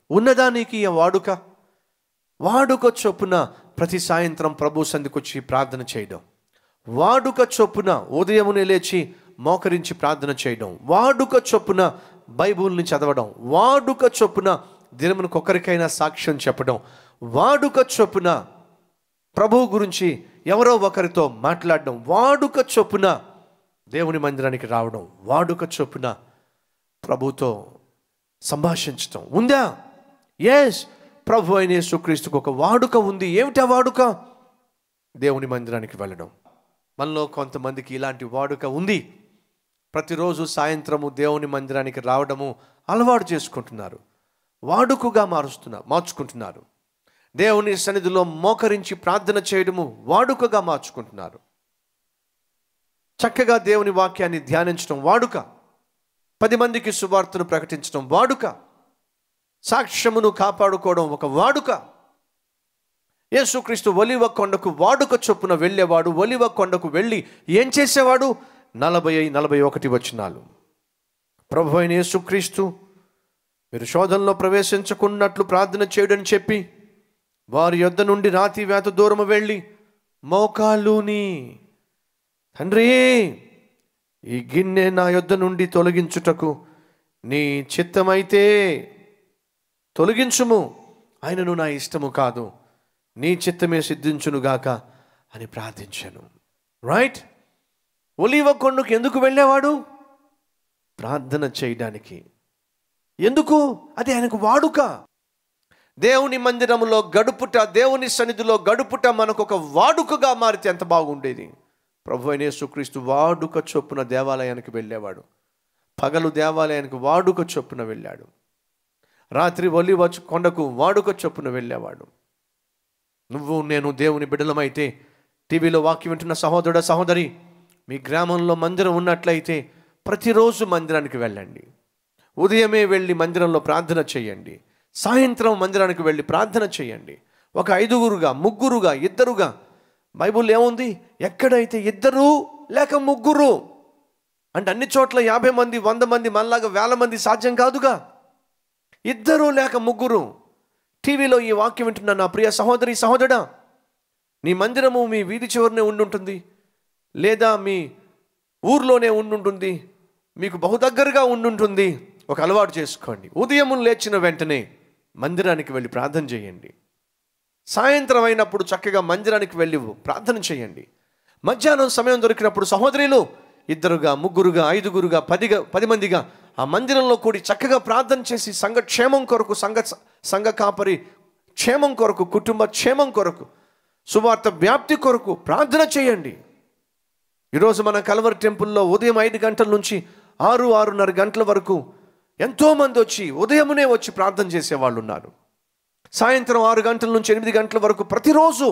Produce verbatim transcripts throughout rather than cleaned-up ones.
ఉన్నదా నీకు ఈ వాడుక? వాడుక చొప్పున ప్రతి సాయంత్రం ప్రభు సన్నిధికి వచ్చి ప్రార్థన చేయడం, వాడుక చొప్పున ఉదయమునే లేచి మోకరించి ప్రార్థన చేయడం, వాడుక చొప్పున బైబిల్ని చదవడం, వాడుక చొప్పున దినమునకు ఒకరికైనా సాక్ష్యం చెప్పడం, వాడుక చొప్పున ప్రభువు గురించి ఎవరో ఒకరితో మాట్లాడడం, వాడుక చొప్పున దేవుని మందిరానికి రావడం, వాడుక చొప్పున ప్రభుతో సంభాషించడం ఉందా? ఎస్, ప్రభు అయిన యేసుక్రీస్తుకు ఒక వాడుక ఉంది. ఏమిటా వాడుక? దేవుని మందిరానికి వెళ్ళడం. మనలో కొంతమందికి ఇలాంటి వాడుక ఉంది. ప్రతిరోజు సాయంత్రము దేవుని మందిరానికి రావడము అలవాటు చేసుకుంటున్నారు, వాడుకగా మారుస్తున్నారు మార్చుకుంటున్నారు. దేవుని సన్నిధిలో మోకరించి ప్రార్థన చేయడము వాడుకగా మార్చుకుంటున్నారు. చక్కగా దేవుని వాక్యాన్ని ధ్యానించడం వాడుక, పది మందికి సువార్తను ప్రకటించడం వాడుక, సాక్ష్యమును కాపాడుకోవడం ఒక వాడుక. యేసుక్రీస్తు ఒలివ కొండకు వాడుక చొప్పున వెళ్ళేవాడు. ఒలివ కొండకు వెళ్ళి ఏం చేసేవాడు? నలభై నలభై ఒకటి వచనాలు. ప్రభు అయిన యేసుక్రీస్తు మీరు శోధనలో ప్రవేశించకున్నట్లు ప్రార్థన చేయడని చెప్పి వారి యొద్ద నుండి రాతి వేత దూరము వెళ్ళి మోకాలుని, తండ్రి ఈ గిన్నె నా యొద్ద నుండి తొలగించుటకు నీ చిత్తమైతే తొలగించుము, ఆయనను నా ఇష్టము కాదు నీ చిత్తమే సిద్ధించునుగాక అని ప్రార్థించాను. రైట్? ఒలీవ కొండకు ఎందుకు వెళ్ళేవాడు? ప్రార్థన చేయడానికి. ఎందుకు? అది ఆయనకు వాడుక. దేవుని మందిరములో గడుపుట, దేవుని సన్నిధిలో గడుపుట మనకు ఒక వాడుకగా మారితే ఎంత బాగుండేది. ప్రభు అయిన యేసుక్రీస్తు వాడుక చొప్పున దేవాలయానికి వెళ్ళేవాడు. పగలు దేవాలయానికి వాడుక చొప్పున వెళ్ళాడు. రాత్రి ఒలీవ కొండకు వాడుక చొప్పున వెళ్ళేవాడు. నువ్వు నేను దేవుని బిడ్డలమైతే, టీవీలో వాక్యం వింటున్న సహోదరుడ సహోదరి, మీ గ్రామంలో మందిరం ఉన్నట్లయితే ప్రతిరోజు మందిరానికి వెళ్ళండి. ఉదయమే వెళ్ళి మందిరంలో ప్రార్థన చేయండి. సాయంత్రం మందిరానికి వెళ్ళి ప్రార్థన చేయండి. ఒక ఐదుగురుగా, ముగ్గురుగా, ఇద్దరుగా. బైబుల్ ఏముంది? ఎక్కడైతే ఇద్దరు లేక ముగ్గురు అంటే అన్ని చోట్ల యాభై మంది వంద మంది మనలాగా వేల మంది సాధ్యం కాదుగా. ఇద్దరు లేక ముగ్గురు. టీవీలో ఈ వాక్యం వింటున్న నా ప్రియ సహోదరి సహోదరుడా, నీ మందిరము మీ వీధి చివరినే ఉండుంటుంది, లేదా మీ ఊర్లోనే ఉండుంటుంది, మీకు బహుదగ్గరగా ఉండుంటుంది. ఒక అలవాటు చేసుకోండి. ఉదయం లేచిన వెంటనే మందిరానికి వెళ్ళి ప్రార్థన చేయండి. సాయంత్రం అయినప్పుడు చక్కగా మందిరానికి వెళ్ళి ప్రార్థన చేయండి. మధ్యాహ్నం సమయం దొరికినప్పుడు సహోదరులు ఇద్దరుగా, ముగ్గురుగా, ఐదుగురుగా, పదిగా పది మందిగా ఆ మందిరంలో కూడి చక్కగా ప్రార్థన చేసి సంఘ క్షేమం కొరకు, సంఘ సంఘ కాపరి క్షేమం కొరకు, కుటుంబ క్షేమం కొరకు, సువార్త వ్యాప్తి కొరకు ప్రార్థన చేయండి. ఈరోజు మన కల్వరి టెంపుల్లో ఉదయం ఐదు గంటల నుంచి ఆరు ఆరున్నర గంటల వరకు ఎంతోమంది వచ్చి ఉదయమునే వచ్చి ప్రార్థన చేసేవాళ్ళు ఉన్నారు. సాయంత్రం ఆరు గంటల నుంచి ఎనిమిది గంటల వరకు ప్రతిరోజు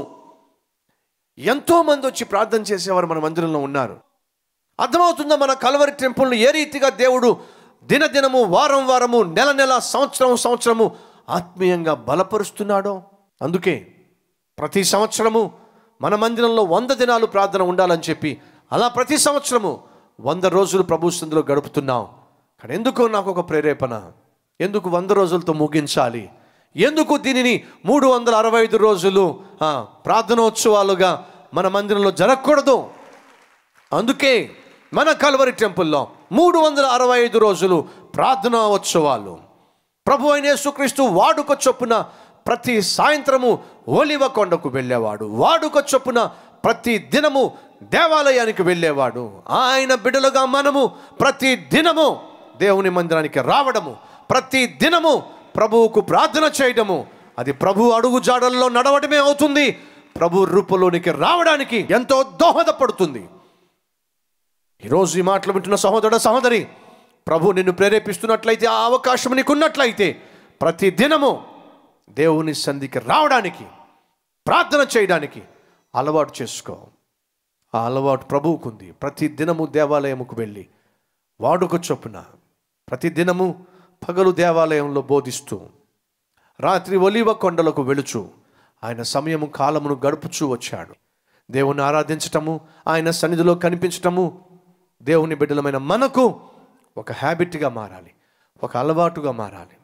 ఎంతోమంది వచ్చి ప్రార్థన చేసేవారు మన మందిరంలో ఉన్నారు. అర్థమవుతుందా మన కల్వరి టెంపుల్ని ఏ రీతిగా దేవుడు దినదినము, వారం వారము, నెల నెల, సంవత్సరం సంవత్సరము ఆత్మీయంగా బలపరుస్తున్నాడో? అందుకే ప్రతి సంవత్సరము మన మందిరంలో వంద దినాలు ప్రార్థన ఉండాలని చెప్పి అలా ప్రతి సంవత్సరము వంద రోజులు ప్రభు సన్నిధిలో గడుపుతున్నాం. కానీ ఎందుకో నాకు ఒక ప్రేరేపణ, ఎందుకు వంద రోజులతో ముగించాలి? ఎందుకు దీనిని మూడు వందల అరవై ఐదు రోజులు ప్రార్థనోత్సవాలుగా మన మందిరంలో జరగకూడదు? అందుకే మన కల్వరి టెంపుల్లో మూడు వందల అరవై ఐదు రోజులు ప్రార్థనా ఉత్సవాలు. ప్రభు అయిన యేసుక్రీస్తు వాడుక చొప్పున ప్రతి సాయంత్రము ఒలివ కొండకు వెళ్ళేవాడు. వాడుక చొప్పున ప్రతి దినము దేవాలయానికి వెళ్ళేవాడు. ఆయన బిడ్డలుగా మనము ప్రతి దినము దేవుని మందిరానికి రావడము, ప్రతి దినము ప్రభువుకు ప్రార్థన చేయడము, అది ప్రభు అడుగు జాడల్లో నడవడమే అవుతుంది. ప్రభు రూపంలోనికి రావడానికి ఎంతో దోహదపడుతుంది. ఈరోజు ఈ మాటలు వింటున్న సహోదరుడ సహోదరి, ప్రభు నిన్ను ప్రేరేపిస్తున్నట్లయితే, ఆ అవకాశం నీకున్నట్లయితే ప్రతి దినము దేవుని సన్నిధికి రావడానికి, ప్రార్థన చేయడానికి అలవాటు చేసుకో. ఆ అలవాటు ప్రభువుకుంది. ప్రతి దినము దేవాలయముకు వెళ్ళి వాడుక చొప్పున ప్రతి దినము పగలు దేవాలయంలో బోధిస్తూ, రాత్రి ఒలీవ కొండలకు వెళుచు ఆయన సమయము కాలమును గడుపుచూ వచ్చాడు. దేవుని ఆరాధించటము, ఆయన సన్నిధిలో కనిపించటము దేవుని బిడ్డలమైన మనకు ఒక హ్యాబిట్గా మారాలి, ఒక అలవాటుగా మారాలి.